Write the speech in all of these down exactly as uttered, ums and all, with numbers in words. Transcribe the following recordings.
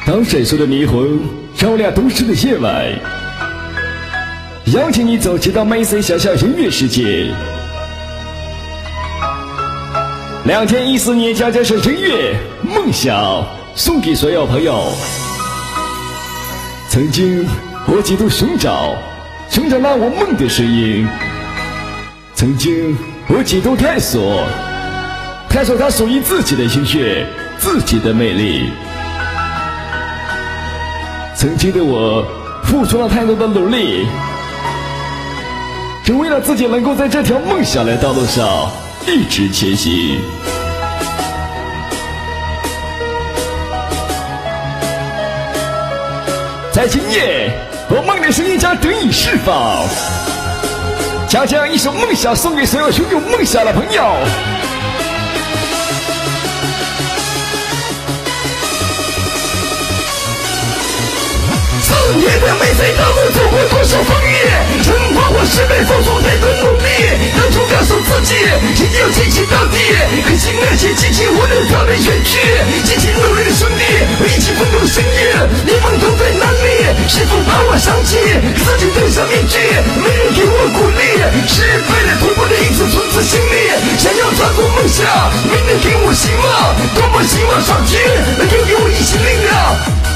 当闪烁的霓虹照亮都市的夜晚，邀请你走进到梅森小小音乐世界。两千一四年，将这首音乐梦想送给所有朋友。曾经我几度寻找，寻找那我梦的声音。曾经我几度探索，探索它属于自己的音乐，自己的魅力。曾经的我付出了太多的努力，只为了自己能够在这条梦想的道路上一直前行。在今夜，我梦的声音将得以释放，将这样一首梦想送给所有拥有梦想的朋友。 四年的梅森道路走过多少风雨，撑过我失败付出太多努力，当初告诉自己一定要坚持到底，可惜那些激情忽然早已远去，激情努力的兄弟一起奋斗的身影，你们都在哪里？是否把我想起？自己戴上面具，没人给我鼓励，失败的突破的一次存在心里，想要抓住梦想，没人给我希望，多么希望上天能够给我一些力量。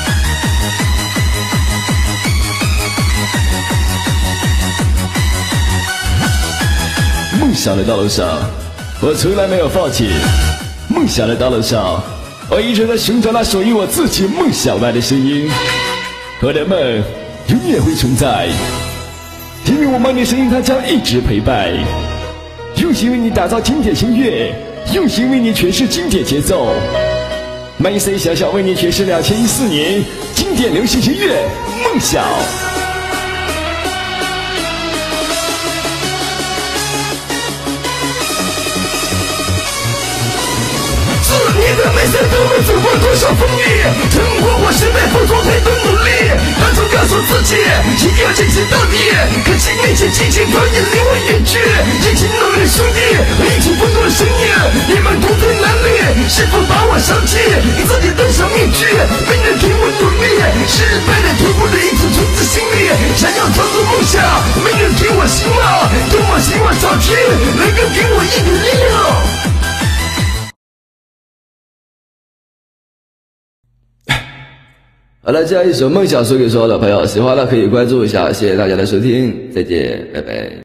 梦想的道路上，我从来没有放弃。梦想的道路上，我一直在寻找那属于我自己梦想外的声音。我的梦永远会存在，因为我梦的声音它将一直陪伴，用心为你打造经典音乐，用心为你诠释经典节奏。梅森小小为你诠释两千一四年经典流行音乐梦想。 四年的梅森道路走过多少风雨，撑过我失败付出太多努力，当初告诉自己一定要坚持到底，可惜那些激情早已离我远去，一起努力的兄弟一起奋斗的身影，你们都在哪里？是否把我想起？自己戴上面具，没人给我努力，失败的突破的一次存在心里，想要抓住梦想，没人给我希望，多么希望上天能够给我一点力量。 好了，这样一首梦想送给所有的朋友，喜欢了可以关注一下，谢谢大家的收听，再见，拜拜。